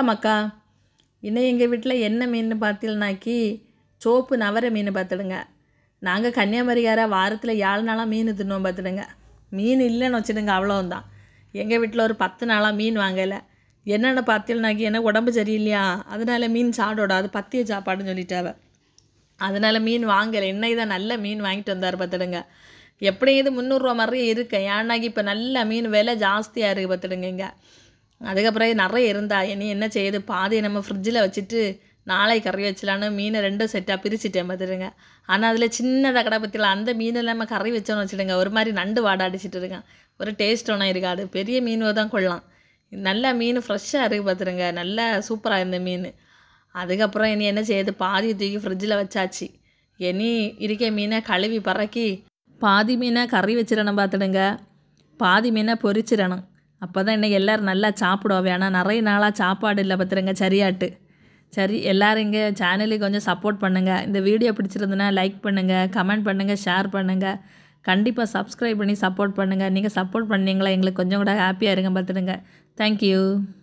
மக்கா இன்னும் எங்கள் வீட்டில் என்ன மீன் பார்த்தீங்கன்னாக்கி சோப்பு நவரை மீன் பார்த்துடுங்க. நாங்கள் கன்னியாகுமரிக்கார வாரத்தில் 7 நாளாக மீன் தின்னுவோம் பார்த்துடுங்க. மீன் இல்லைன்னு வச்சுடுங்க அவ்வளோந்தான். எங்கள் வீட்டில் ஒரு 10 நாளாக மீன் வாங்கலை. என்னென்ன பார்த்தீங்கன்னாக்கி எனக்கு உடம்பு சரியில்லையா, அதனால் மீன் சாப்பிடோட அது பத்திய சாப்பாடுன்னு சொல்லிட்டாவ. அதனால் மீன் வாங்கலை. இன்னைக்கு தான் நல்ல மீன் வாங்கிட்டு வந்தார் பார்த்துடுங்க. எப்படி இது 300 ரூபா மாதிரியே இருக்கேன். ஏன்னாக்கி இப்போ நல்ல மீன் விலை ஜாஸ்தியாக இருக்குது பார்த்துடுங்க இங்கே. அதுக்கப்புறம் நிறைய இருந்தா இனி என்ன செய்யுது, பாதி நம்ம ஃப்ரிட்ஜில் வச்சுட்டு நாளை கறி வச்சலான்னு மீனை 2 செட்டாக பிரிச்சுட்டேன் பார்த்துடுங்க. ஆனால் அதில் சின்னதாக கடை பற்றிலாம் அந்த மீனில் நம்ம கறி வச்சோன்னு வச்சுடுங்க ஒரு மாதிரி நண்டு வாடை அடிச்சிட்டு இருக்கேன். ஒரு டேஸ்ட் ஒன்றும் இருக்காது. பெரிய மீன் தான் கொள்ளலாம். நல்ல மீன் ஃப்ரெஷ்ஷாக இருக்குது பார்த்துடுங்க. நல்லா சூப்பராக இருந்த மீன். அதுக்கப்புறம் இனி என்ன செய்யுது, பாதி தூக்கி ஃப்ரிட்ஜில் வச்சாச்சு. இனி இருக்க மீனை கழுவி பறக்கி பாதி மீனை கறி வச்சிடணும் பார்த்துடுங்க, பாதி மீனை பொரிச்சிடணும். அப்போ தான் இன்றைக்கி எல்லோரும் நல்லா சாப்பிடுவோம். ஆனால் நிறைய நாளாக சாப்பாடு இல்லை பார்த்துடுங்க சரியாட்டு. சரி, எல்லோரும் இங்கே சேனலுக்கு கொஞ்சம் சப்போர்ட் பண்ணுங்கள். இந்த வீடியோ பிடிச்சிருந்துன்னா லைக் பண்ணுங்கள், கமெண்ட் பண்ணுங்கள், ஷேர் பண்ணுங்கள். கண்டிப்பாக சப்ஸ்கிரைப் பண்ணி சப்போர்ட் பண்ணுங்கள். நீங்கள் சப்போர்ட் பண்ணிங்களா எங்களுக்கு கொஞ்சம் கூட ஹாப்பியாக இருங்க பார்த்துடுங்க. தேங்க்யூ.